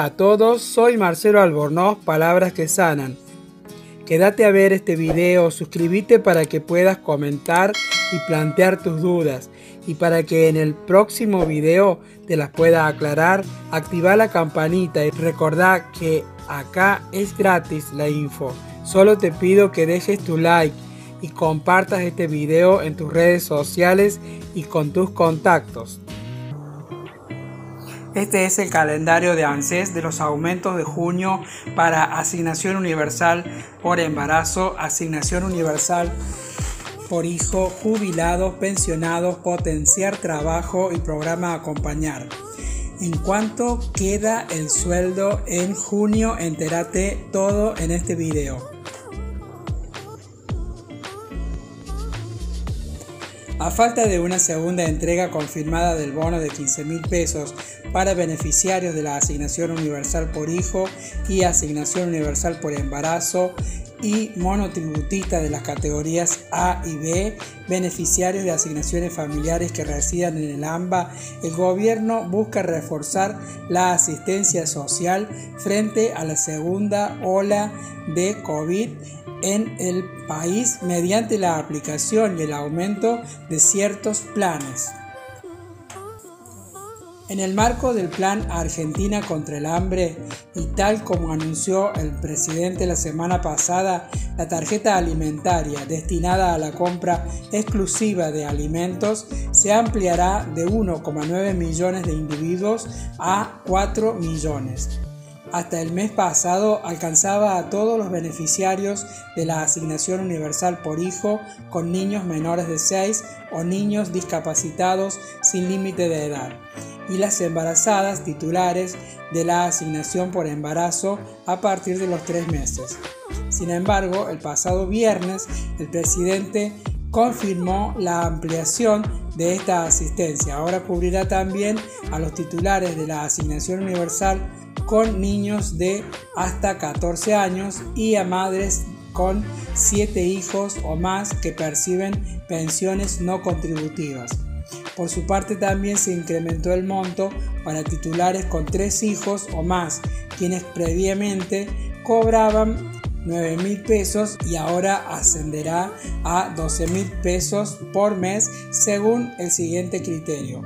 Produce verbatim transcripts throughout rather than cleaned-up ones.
Hola a todos, soy Marcelo Albornoz, Palabras que Sanan. Quédate a ver este video, suscríbete para que puedas comentar y plantear tus dudas. Y para que en el próximo video te las pueda aclarar, activa la campanita y recordá que acá es gratis la info. Solo te pido que dejes tu like y compartas este video en tus redes sociales y con tus contactos. Este es el calendario de ANSES de los aumentos de junio para asignación universal por embarazo, asignación universal por hijo, jubilados, pensionados, potenciar trabajo y programa acompañar. En cuánto queda el sueldo en junio, entérate todo en este video. A falta de una segunda entrega confirmada del bono de quince mil pesos para beneficiarios de la asignación universal por hijo y asignación universal por embarazo y monotributistas de las categorías A y B, beneficiarios de asignaciones familiares que residan en el AMBA, el gobierno busca reforzar la asistencia social frente a la segunda ola de COVID en el país mediante la aplicación y el aumento de ciertos planes. En el marco del Plan Argentina contra el Hambre y tal como anunció el presidente la semana pasada, la tarjeta alimentaria destinada a la compra exclusiva de alimentos se ampliará de uno coma nueve millones de individuos a cuatro millones. Hasta el mes pasado alcanzaba a todos los beneficiarios de la asignación universal por hijo con niños menores de seis o niños discapacitados sin límite de edad y las embarazadas titulares de la asignación por embarazo a partir de los tres meses. Sin embargo, el pasado viernes el presidente confirmó la ampliación de esta asistencia. Ahora cubrirá también a los titulares de la asignación universal con niños de hasta catorce años y a madres con siete hijos o más que perciben pensiones no contributivas. Por su parte también se incrementó el monto para titulares con tres hijos o más, quienes previamente cobraban nueve mil pesos y ahora ascenderá a doce mil pesos por mes según el siguiente criterio.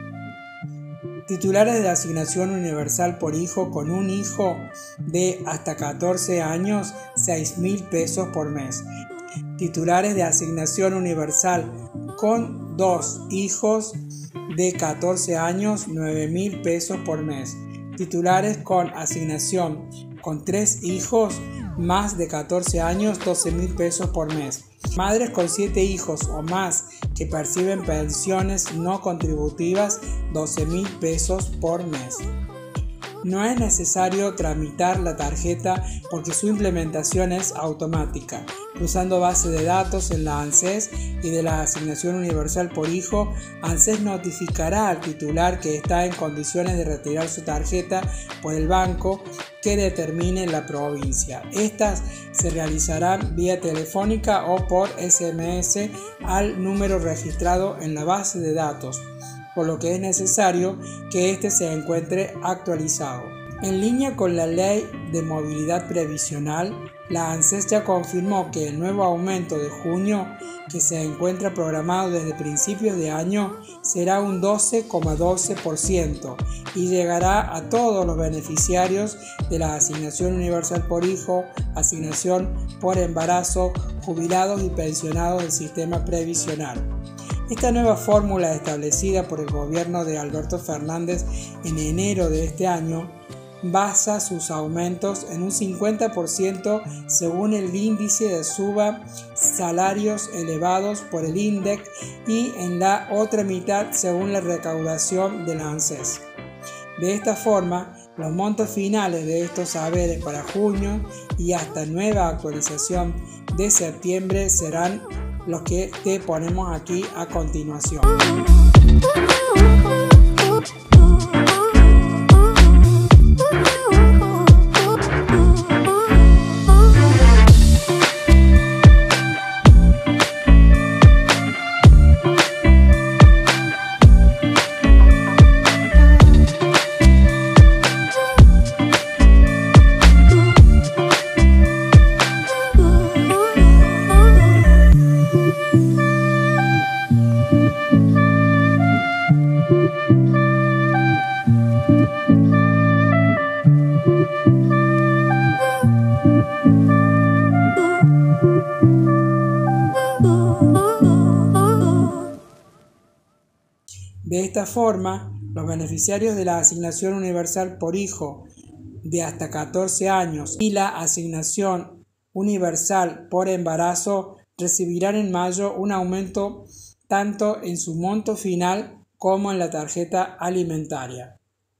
Titulares de la asignación universal por hijo con un hijo de hasta catorce años, seis mil pesos por mes. Titulares de asignación universal con dos hijos de catorce años, nueve mil pesos por mes. Titulares con asignación con tres hijos más de catorce años, doce mil pesos por mes. Madres con siete hijos o más que perciben pensiones no contributivas, doce mil pesos por mes. No es necesario tramitar la tarjeta porque su implementación es automática. Usando base de datos en la ANSES y de la asignación universal por hijo, ANSES notificará al titular que está en condiciones de retirar su tarjeta por el banco que determine la provincia. Estas se realizarán vía telefónica o por S M S al número registrado en la base de datos, por lo que es necesario que éste se encuentre actualizado. En línea con la Ley de Movilidad Previsional, la ANSES ya confirmó que el nuevo aumento de junio, que se encuentra programado desde principios de año, será un doce coma doce por ciento y llegará a todos los beneficiarios de la asignación universal por hijo, asignación por embarazo, jubilados y pensionados del sistema previsional. Esta nueva fórmula establecida por el gobierno de Alberto Fernández en enero de este año basa sus aumentos en un cincuenta por ciento según el índice de suba salarios elevados por el INDEC y en la otra mitad según la recaudación de la ANSES. De esta forma, los montos finales de estos saberes para junio y hasta nueva actualización de septiembre serán los que te ponemos aquí a continuación. De esta forma, los beneficiarios de la asignación universal por hijo de hasta catorce años y la asignación universal por embarazo recibirán en mayo un aumento tanto en su monto final como en la tarjeta alimentaria.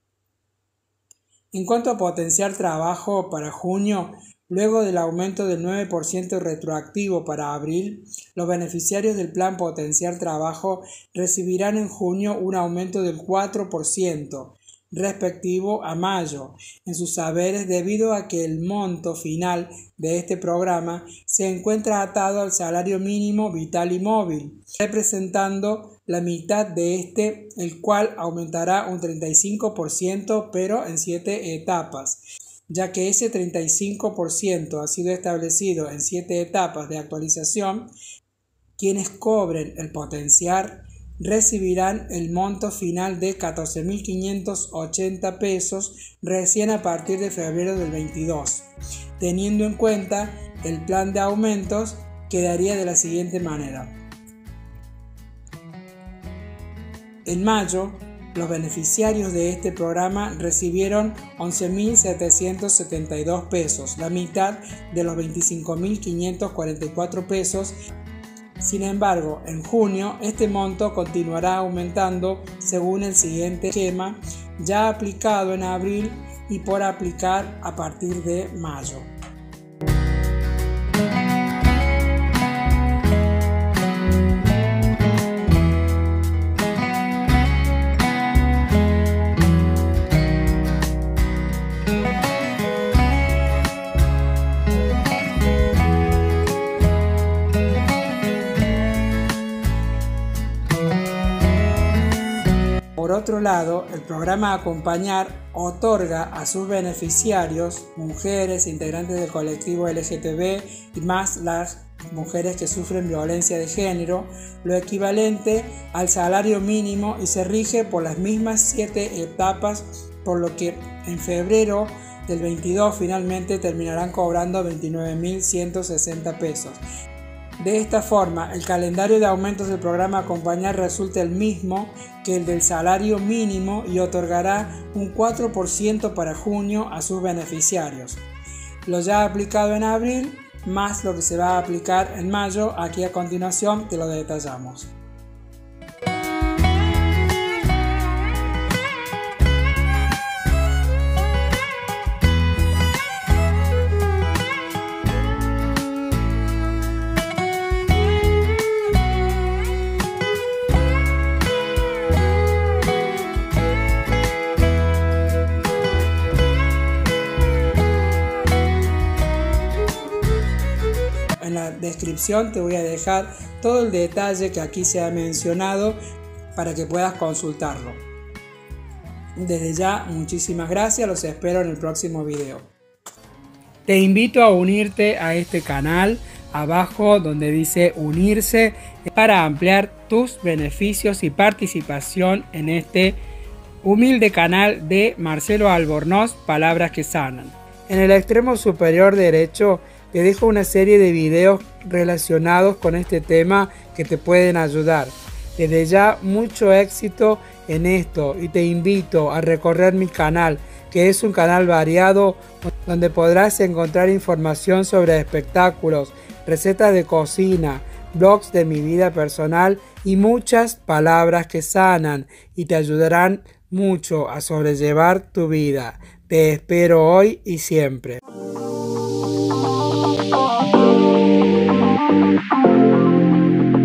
En cuanto a potenciar trabajo para junio, luego del aumento del nueve por ciento retroactivo para abril, los beneficiarios del plan Potenciar Trabajo recibirán en junio un aumento del cuatro por ciento respectivo a mayo en sus saberes debido a que el monto final de este programa se encuentra atado al salario mínimo vital y móvil, representando la mitad de este, el cual aumentará un treinta y cinco por ciento pero en siete etapas, ya que ese treinta y cinco por ciento ha sido establecido en siete etapas de actualización. Quienes cobren el potenciar recibirán el monto final de catorce mil quinientos ochenta pesos recién a partir de febrero del veintidós. Teniendo en cuenta el plan de aumentos, quedaría de la siguiente manera. En mayo, los beneficiarios de este programa recibieron once mil setecientos setenta y dos pesos, la mitad de los veinticinco mil quinientos cuarenta y cuatro pesos. Sin embargo, en junio este monto continuará aumentando según el siguiente esquema, ya aplicado en abril y por aplicar a partir de mayo. Por otro lado, el programa Acompañar otorga a sus beneficiarios, mujeres, integrantes del colectivo L G T B y más las mujeres que sufren violencia de género, lo equivalente al salario mínimo y se rige por las mismas siete etapas, por lo que en febrero del veintidós finalmente terminarán cobrando veintinueve mil ciento sesenta pesos. De esta forma, el calendario de aumentos del programa Acompañar resulta el mismo que el del salario mínimo y otorgará un cuatro por ciento para junio a sus beneficiarios. Lo ya aplicado en abril, más lo que se va a aplicar en mayo, aquí a continuación te lo detallamos. En la descripción te voy a dejar todo el detalle que aquí se ha mencionado para que puedas consultarlo. Desde ya, muchísimas gracias, los espero en el próximo video. Te invito a unirte a este canal, abajo donde dice unirse, para ampliar tus beneficios y participación en este humilde canal de Marcelo Albornoz, Palabras que Sanan. En el extremo superior derecho te dejo una serie de videos relacionados con este tema que te pueden ayudar. Desde ya, mucho éxito en esto y te invito a recorrer mi canal, que es un canal variado donde podrás encontrar información sobre espectáculos, recetas de cocina, blogs de mi vida personal y muchas palabras que sanan y te ayudarán mucho a sobrellevar tu vida. Te espero hoy y siempre. Thank you.